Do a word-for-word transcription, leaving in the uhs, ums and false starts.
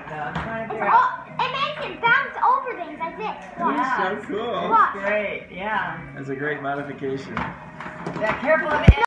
though. I'm trying to It's figure all, out. it makes it bounce over things like this. Watch. Yeah. So cool. Watch. Great, yeah. That's a great modification. Yeah, careful of the